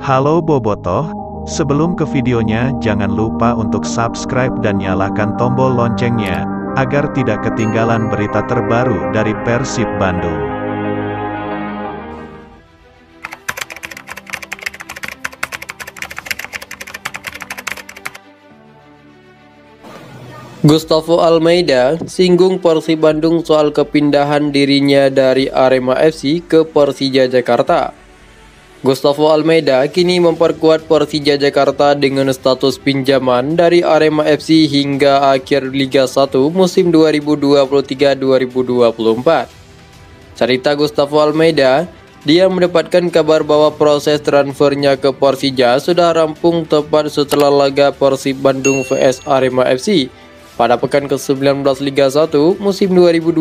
Halo Bobotoh, sebelum ke videonya jangan lupa untuk subscribe dan nyalakan tombol loncengnya, agar tidak ketinggalan berita terbaru dari Persib Bandung. Gustavo Almeida singgung Persib Bandung soal kepindahan dirinya dari Arema FC ke Persija Jakarta. Gustavo Almeida kini memperkuat Persija Jakarta dengan status pinjaman dari Arema FC hingga akhir Liga 1 musim 2023-2024. Cerita Gustavo Almeida, dia mendapatkan kabar bahwa proses transfernya ke Persija sudah rampung tepat setelah laga Persib Bandung vs Arema FC pada pekan ke-19 Liga 1 musim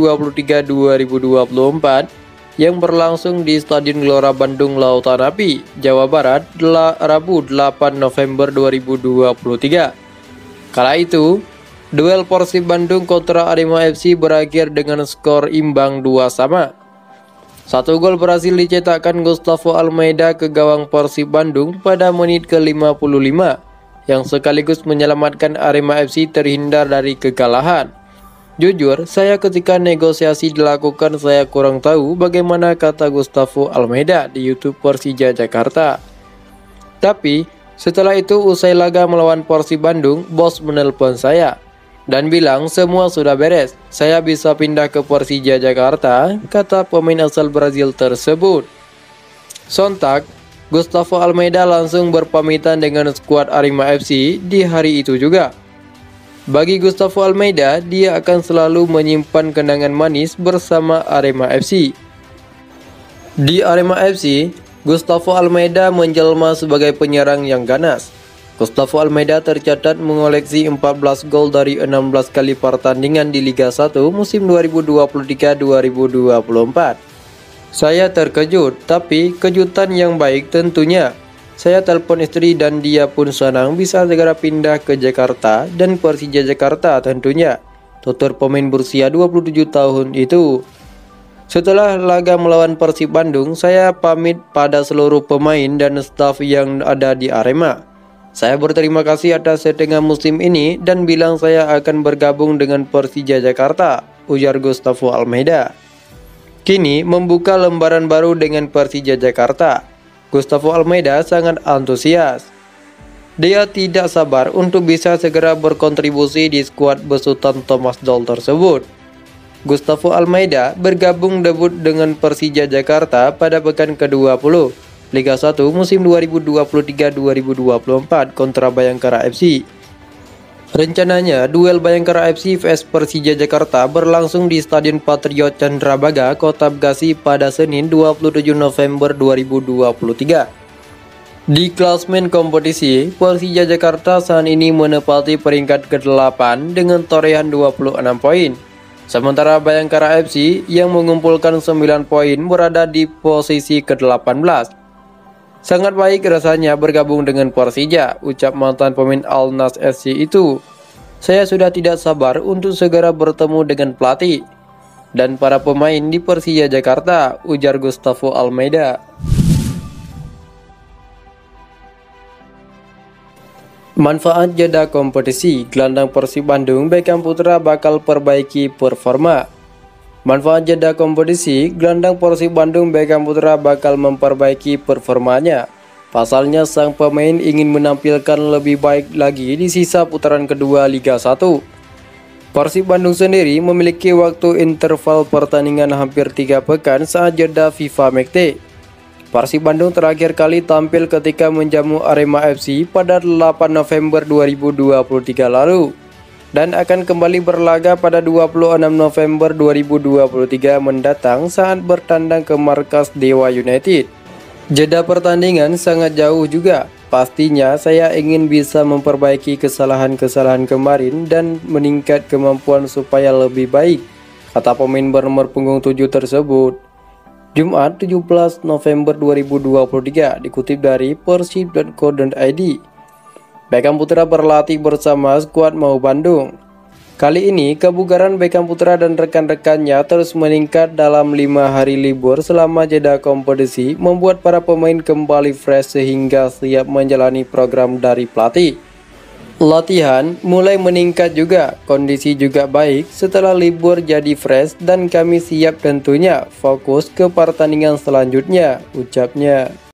2023-2024 yang berlangsung di Stadion Gelora Bandung Lautan Api, Jawa Barat, Rabu 8 November 2023. Kala itu, duel Persib Bandung kontra Arema FC berakhir dengan skor imbang 2-2. Satu gol berhasil dicetakkan Gustavo Almeida ke gawang Persib Bandung pada menit ke-55. Yang sekaligus menyelamatkan Arema FC terhindar dari kekalahan. Jujur, saya ketika negosiasi dilakukan saya kurang tahu bagaimana, kata Gustavo Almeida di YouTube Persija Jakarta. Tapi, setelah itu usai laga melawan Persib Bandung, bos menelpon saya dan bilang semua sudah beres, saya bisa pindah ke Persija Jakarta, kata pemain asal Brazil tersebut. Sontak, Gustavo Almeida langsung berpamitan dengan skuad Arema FC di hari itu juga. Bagi Gustavo Almeida, dia akan selalu menyimpan kenangan manis bersama Arema FC. Di Arema FC, Gustavo Almeida menjelma sebagai penyerang yang ganas. Gustavo Almeida tercatat mengoleksi 14 gol dari 16 kali pertandingan di Liga 1 musim 2023-2024. Saya terkejut, tapi kejutan yang baik tentunya. Saya telepon istri dan dia pun senang bisa segera pindah ke Jakarta dan Persija Jakarta tentunya, tutur pemain berusia 27 tahun itu. Setelah laga melawan Persib Bandung, saya pamit pada seluruh pemain dan staf yang ada di Arema. Saya berterima kasih atas setengah musim ini dan bilang saya akan bergabung dengan Persija Jakarta, ujar Gustavo Almeida. Kini membuka lembaran baru dengan Persija Jakarta. Gustavo Almeida sangat antusias. Dia tidak sabar untuk bisa segera berkontribusi di skuad besutan Thomas Doll tersebut. Gustavo Almeida bergabung debut dengan Persija Jakarta pada pekan ke-20 Liga 1 musim 2023-2024 kontra Bayangkara FC. Rencananya, duel Bayangkara FC vs Persija Jakarta berlangsung di Stadion Patriot Candrabaga, Kota Bekasi pada Senin 27 November 2023. Di klasmen kompetisi, Persija Jakarta saat ini menempati peringkat ke-8 dengan torehan 26 poin. Sementara Bayangkara FC yang mengumpulkan 9 poin berada di posisi ke-18. Sangat baik rasanya bergabung dengan Persija, ucap mantan pemain Al Nass FC itu. Saya sudah tidak sabar untuk segera bertemu dengan pelatih dan para pemain di Persija Jakarta, ujar Gustavo Almeida. Manfaat jeda kompetisi, gelandang Persib Bandung Beckham Putra bakal perbaiki performa. Manfaat jeda kompetisi, gelandang Persib Bandung Beckham Putra bakal memperbaiki performanya. Pasalnya sang pemain ingin menampilkan lebih baik lagi di sisa putaran kedua Liga 1. Persib Bandung sendiri memiliki waktu interval pertandingan hampir 3 pekan saat jeda FIFA Matchday. Persib Bandung terakhir kali tampil ketika menjamu Arema FC pada 8 November 2023 lalu. Dan akan kembali berlaga pada 26 November 2023 mendatang saat bertandang ke markas Dewa United. Jeda pertandingan sangat jauh juga. Pastinya saya ingin bisa memperbaiki kesalahan-kesalahan kemarin dan meningkat kemampuan supaya lebih baik, kata pemain bernomor punggung 7 tersebut. Jumat 17 November 2023 dikutip dari persib.co.id. Beckham Putra berlatih bersama skuad Mau Bandung. Kali ini, kebugaran Beckham Putra dan rekan-rekannya terus meningkat dalam 5 hari libur selama jeda kompetisi, membuat para pemain kembali fresh sehingga siap menjalani program dari pelatih. Latihan mulai meningkat juga, kondisi juga baik setelah libur jadi fresh dan kami siap tentunya fokus ke pertandingan selanjutnya, ucapnya.